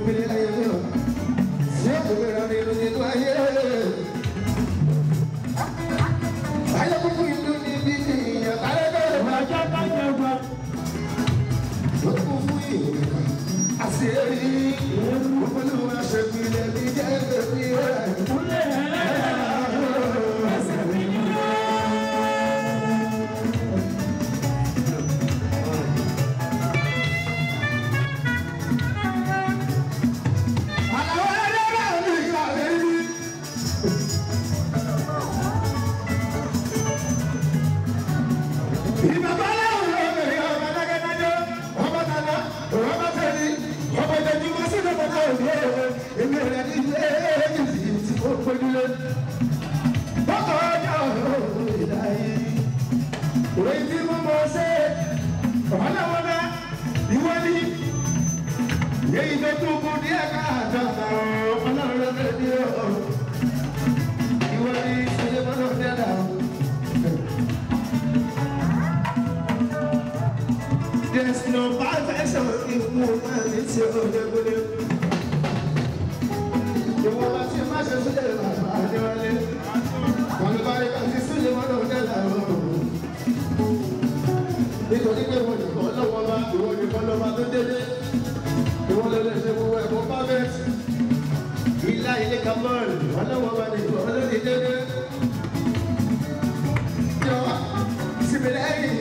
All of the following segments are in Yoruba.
gbélé ayé mi o tí ó kò gbéra nínú nínú ayé ayé kúkú ìlú níbi ìyàn kárẹ́ bẹ́ẹ̀ máa já kájọ gbà ó kún fún ìwé àṣírí olúwa ṣẹ́gun ilẹ̀ mi jẹ́ èmi rẹ̀ kúlẹ̀ ẹsẹ̀ mi ní. There's no perfection in woman, it's your own. You want to match us with the one. Nobody can see you one of them. Because if you want to follow over, you want to follow over the day. You want to let them work for perfect. He like a man, follow over the follow the day. Yo, similarly,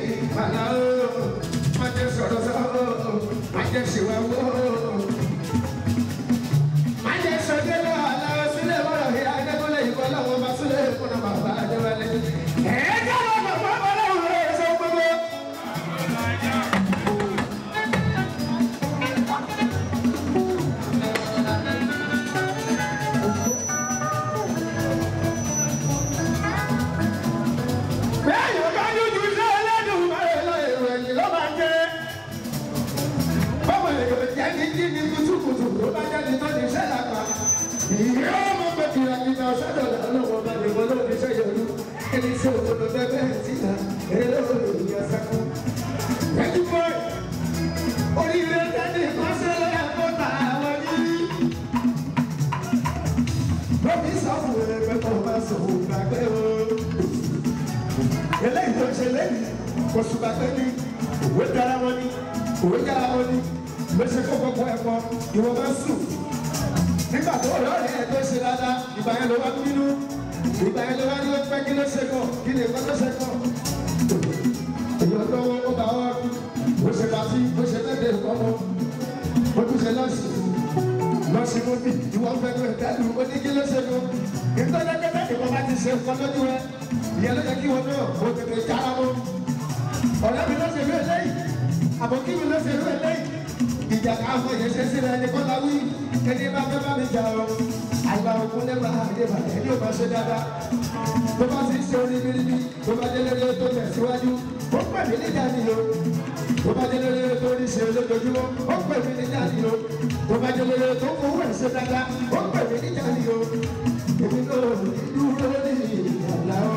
ìwọ bá sùn nígbà tó lọ́rẹ̀ ẹ̀ tó ṣe dáadáa ìgbà yẹn ló wá nínú ìgbà yẹn ló wá ní ó pẹ́ kí ló ṣe kàn kí lè kọ́ tó ṣe kàn èèyàn lọ́wọ́ ó bá wá bó ṣe bá sí bó ṣe tẹ́lẹ̀ ìkọ́mọ́ ó tún ṣe lọ́ọ̀ṣì mú mi ìwọ fẹ́ tó ìdálù ó ní kí ló ṣe kàn ìtọ́jọ́kẹ́tẹ́ ìwọ bá ti ṣe nǹkan lójú rẹ ìyẹn ló yẹ kí wọn náà ó tètè jára mọ́ ọ̀rẹ́ mi ló ṣe lú eléyìí àbọ̀ kí mi ló ṣe lú eléyìí ìjà káfọ́ yẹn ṣe sílẹ̀ ní kọ́lá wí ẹni bá fẹ́ bá mi jà ọ́ àgbà òkun lẹ́gbà àdébà ẹni ò bá ṣe dáadáa tó bá sì ṣe oníbíríbí tó bá délé lé tó tẹ̀síwájú ó pè mí níjà nìyó tó bá délé lé tó ní ṣe lójoojúmọ́ ó pè mí níjà nìyó tó bá délé lé tó fowó ẹ̀ ṣe dáadáa ó pè mí níjà nìyó èmi náà dúró ní ìyàlá ọ́.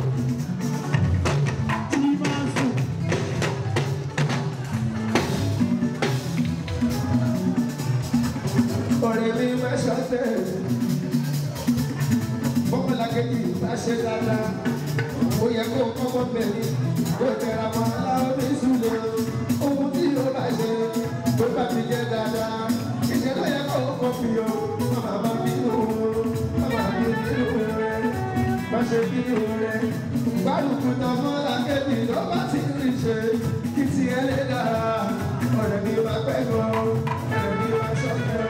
Ọ̀rẹ́ mi máa ṣọ̀tẹ̀, bọ́mọlá kejì bá ṣe dáadáa, ó yẹ kó kọ́kọ́ bẹ̀rẹ̀, kó tẹ̀ra mọ́ aláwọ̀ mi súnlẹ̀, ohun tí ó bá ṣe, tó bá fi jẹ́ dáadáa, ìṣẹ̀lẹ̀ yẹ kó kọ́ fi yọ, màmá bá bínú rẹ̀, má ṣe bínú rẹ̀, gbárùkù tán mọ́lá kejì ló bá ti rí ṣe, kí ti ẹ lé dára, ọ̀rẹ́ mi máa pẹ́ gan, ọ̀rẹ́ mi máa ṣọ̀tẹ̀.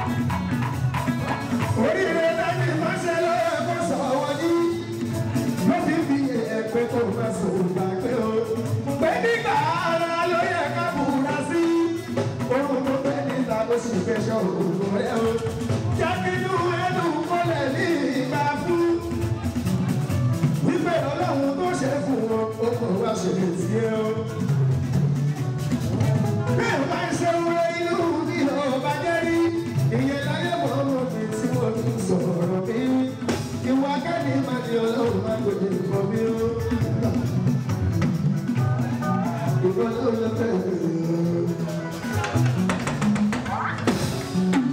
Oríire láti máṣe lọ́wọ́ ẹ̀kọ́ sọ̀wọ́ ní ló fi ẹ̀pẹ́ tó máa sọ̀rọ̀ gbàgbé o. Pé nígbà ara ló yẹ ká búra sí. Ohun tó fẹ́ níta ló sì fẹ́ ṣọ́ òògùn rẹ̀ o. Jákèjú ẹnu kọ́lẹ̀ ní ìgbà fún. Wípé ọlọ́run tó ṣe fún wọn, ó kò wá ṣe lè sí ẹ o. Bí o bá ń ṣe wúrẹ́ inú bí o bá jẹ́ rí, ìyẹn láyé mọ́ ọmọ mi tí wọ́n fi sọ̀rọ̀ mi. Ìwà kẹ́ni máa di ọlọ́run máa gbèdé ìfọ̀ mi o. Ìwọ ló lọ bẹ́ẹ̀.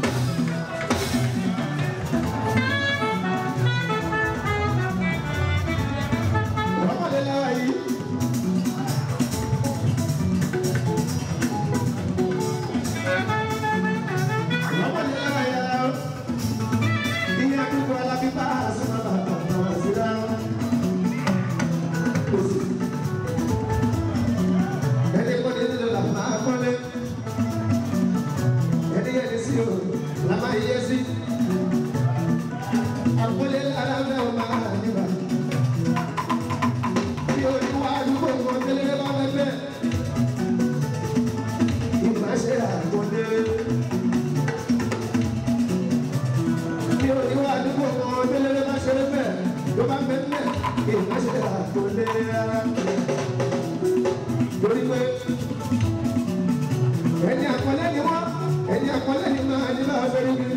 ìmọ̀ṣẹ́ àkọlé torí pé ẹni àkọlé ni wọ́n ẹni àkọlé ni máa ní bá fẹ́rẹ́ mi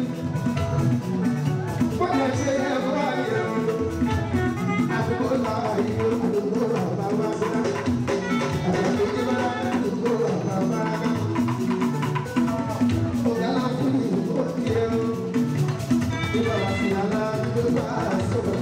fọ́nà ṣe é fún àyè àdúgbò náà yìí àdúgbò bàbá bá síná àdúgbò yìí bá àdúgbò bàbá bá ká ọ̀gá náà fún mi ó ti yẹ o ìgbà wà sí àdúgbò bá sọ̀rọ̀.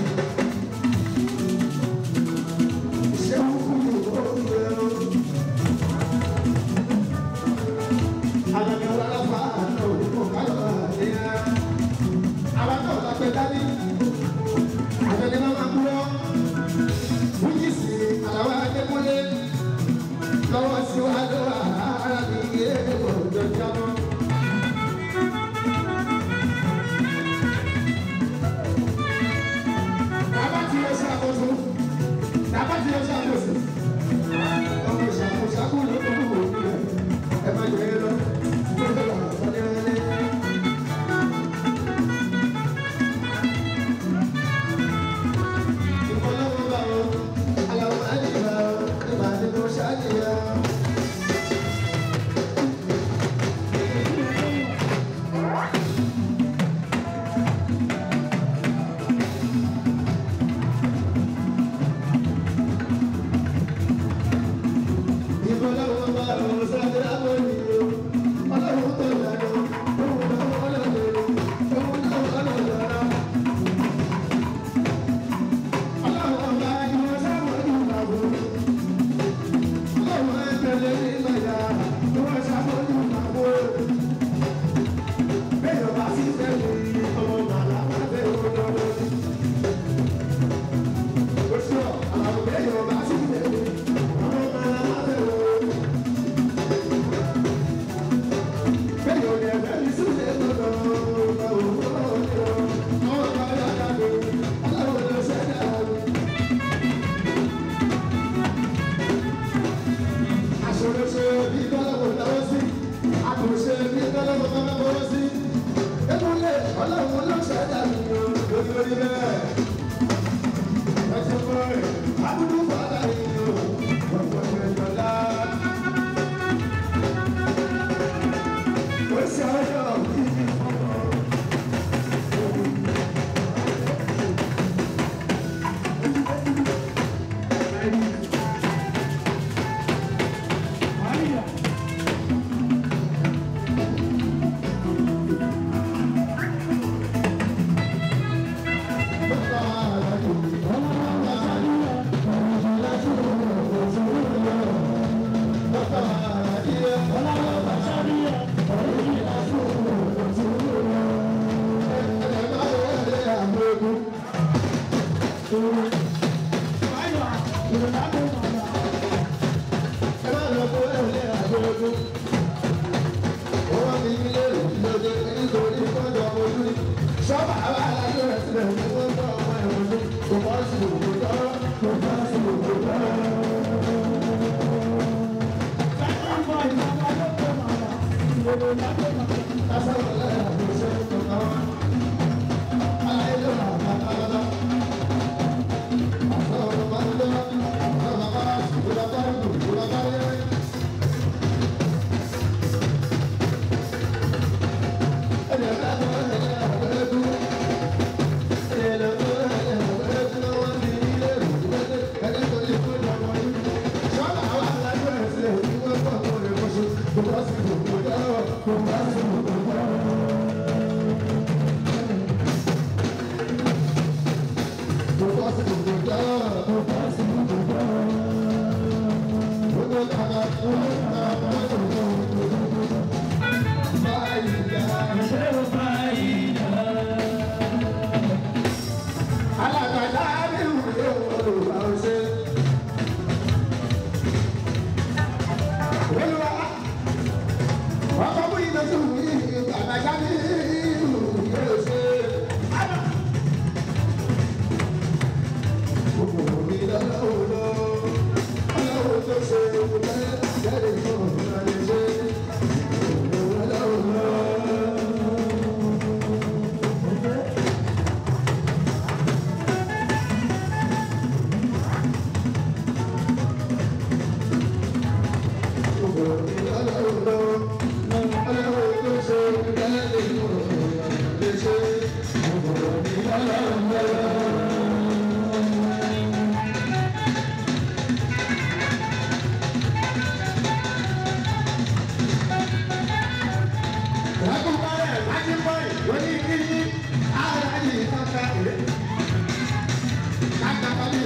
Lọ́wọ́ sí wa lọ́wọ́ ara mi yé ọjọ́ jábọ́. Bàbá tí ó ṣàkóso, bàbá tí ó ṣàkóso, ọmọ ṣàkóso ló tó wù ú rẹ̀, ẹ má jẹ́ lọ, tó tó wà fọ́lẹ́rẹ́lẹ́. Ìfọlọ́wọ́ bá wọn, aláwọ̀ àdìgbà wọn, ìbàdí kò ṣáàjìyà.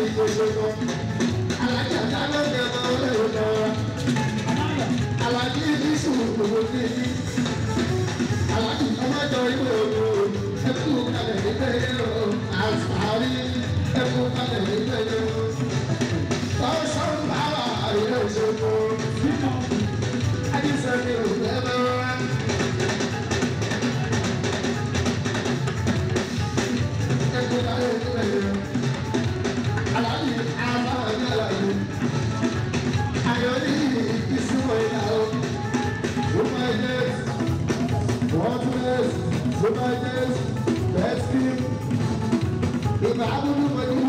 ìgbésẹ̀kọ́. Alájà dáná jẹmọ olóòjọ. Alájí ìṣù gbogbo kìíní. Alájí ọmọdé ìwé òdo. Ẹkú kalẹ̀ nígbẹ́ yẹn o. Àṣàrí ẹkú kalẹ̀ nígbẹ́ yẹn o. Tọ́sán báwa ilé ìṣòro. Adísẹ́ni ò lẹ́mọ́ wá. Ẹkú kalẹ̀ nígbẹ́ yẹn o. Alájí àbáyé alájí. Ayọ̀dí ìṣúwọ̀ ìyàwó. Let's keep the Bible for you.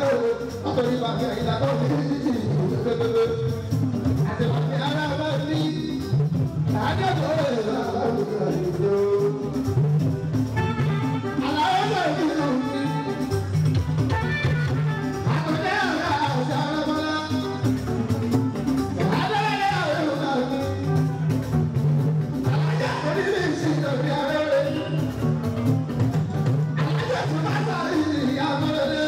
àtọ́rí bàbá ìlànà òbí pépépé àti bàbá ara bá ní àádọ́tò ìlànà òbí. Àlàó bá ní òbí. Àkọ́dé ọ̀gá ọ̀sẹ̀ ọlọ́mọlá. Àdéhùn àwọn ọ̀gá mi. Àlájá kò ní lè ṣe ìdọ̀bí abẹ́rẹ́. Àlájá tó bá sáré ìyá ọmọdé.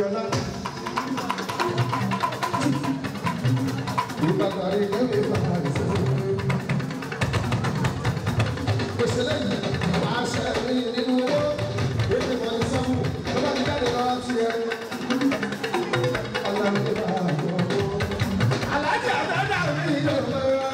Abiola. Ìbàdàn ìgbẹ́wé bàbá ìṣẹ́lẹ̀. Ìṣẹ̀lẹ̀ yìí máa ṣe mí nínú owó. Èdè mọ̀ ní sọ́mù, ó bá ti jáde lọ sí ẹ. Ọlọ́run ló bá a jọ owó. Aláàjì àdáńdá mi yóò fẹ́ wá.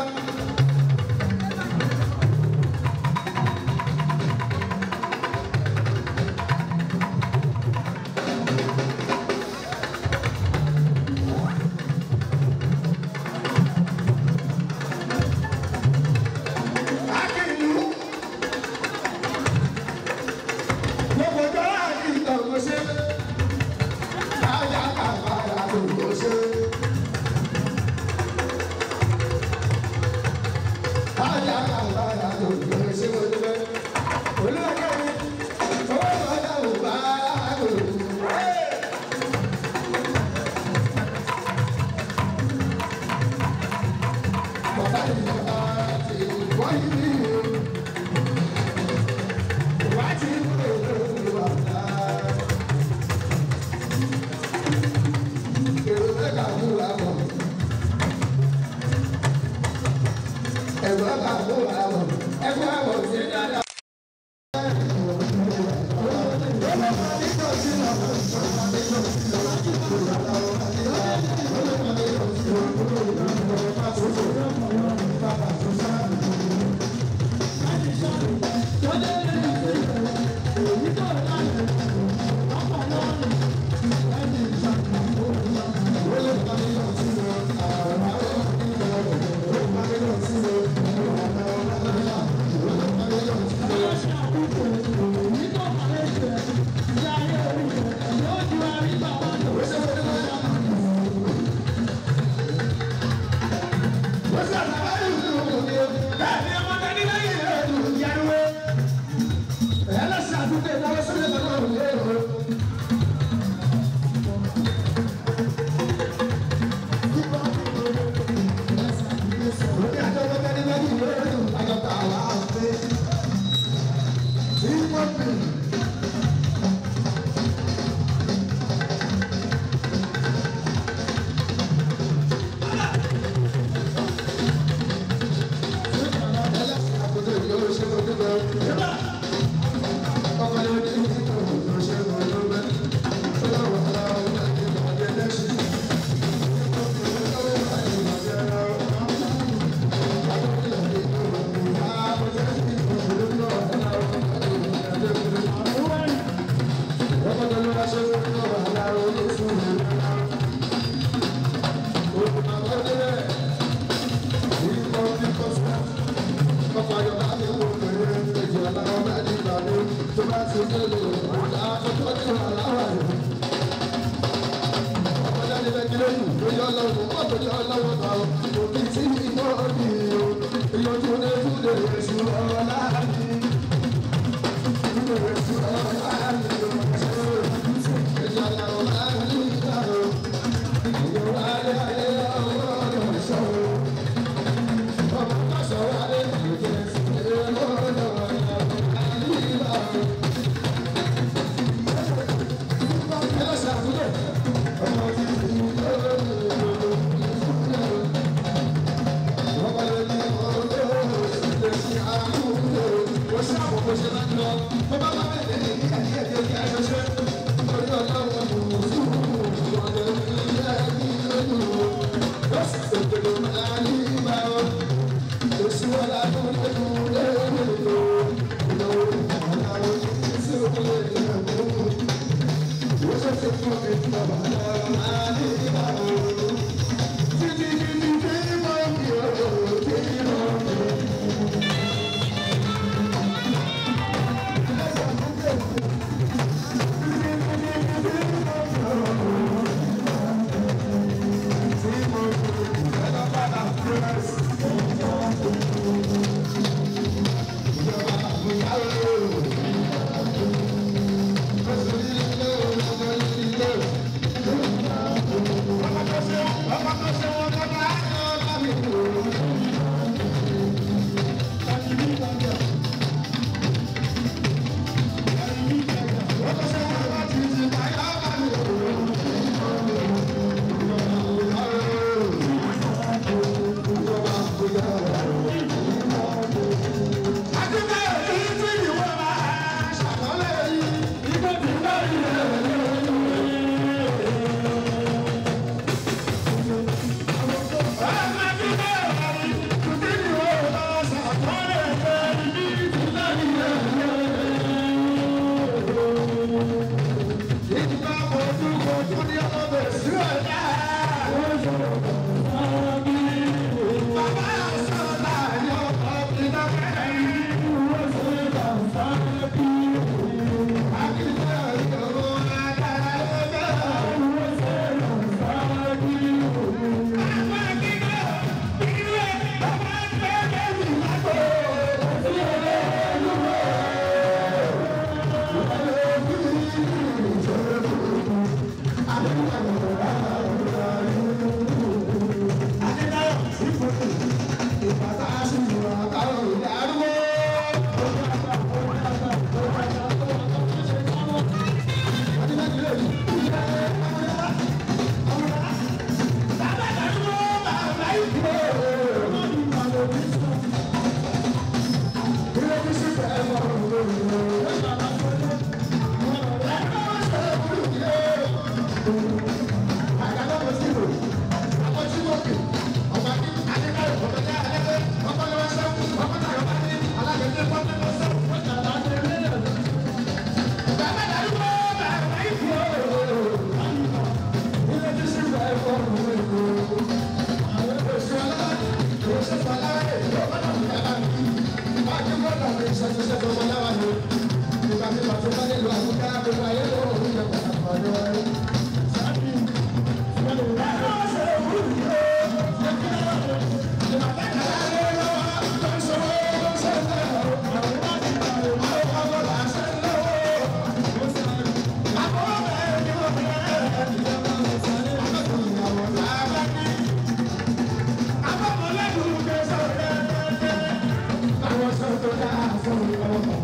I want to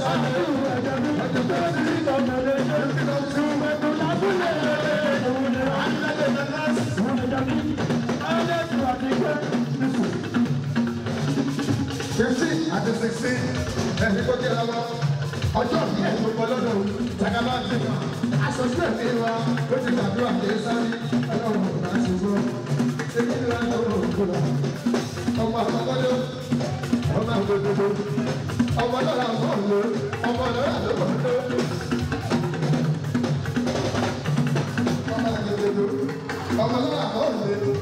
Àti 16 ẹni kó jẹ́ lọ́wọ́ ọjọ́ bí ẹni gbogbo lọ́dọ̀ jagaba ti kàn aṣojú ẹ̀mí wa ó ti gbàdúrà dé sáré ọlọ́run kò náà ṣe gbọ́ èmi ni wọn lọ́wọ́ òkú lọ ọmọ àkọ́kọ́dọ́ ọmọ àgbègbè ọmọ lọ́la ọmọ òlò ọmọ lọ́la lọ́wọ́ òlò ọmọ àgbègbè ọmọ lọ́la ọmọ òlò.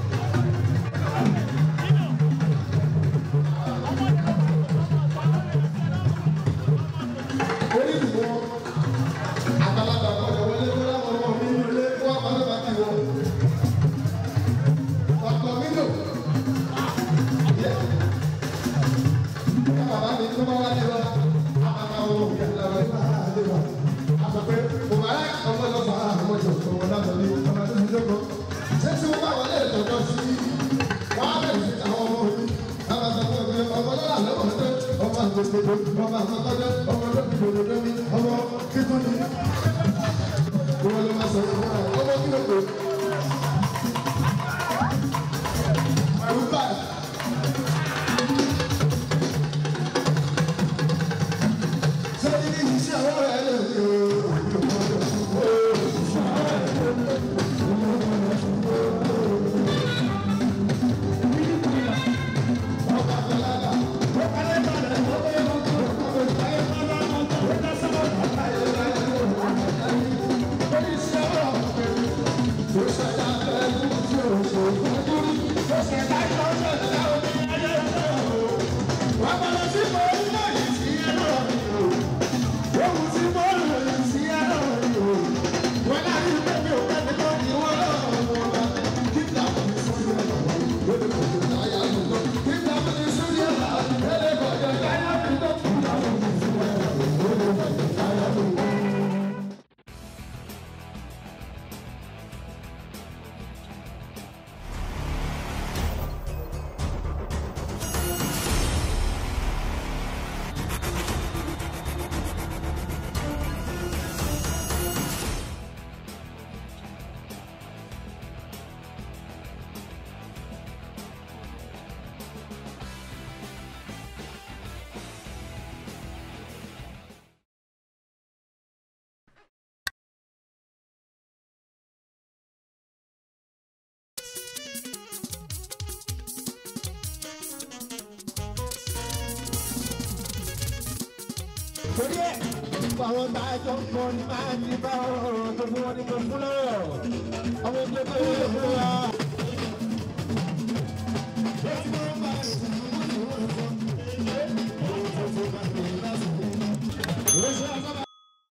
torí ẹ̀ àwọn tá a jọ ń pọ̀ ní máa ń ní bá ọ̀rọ̀ tó fún wọn ní kò fún lọ́rọ̀ àwọn tó fún wa.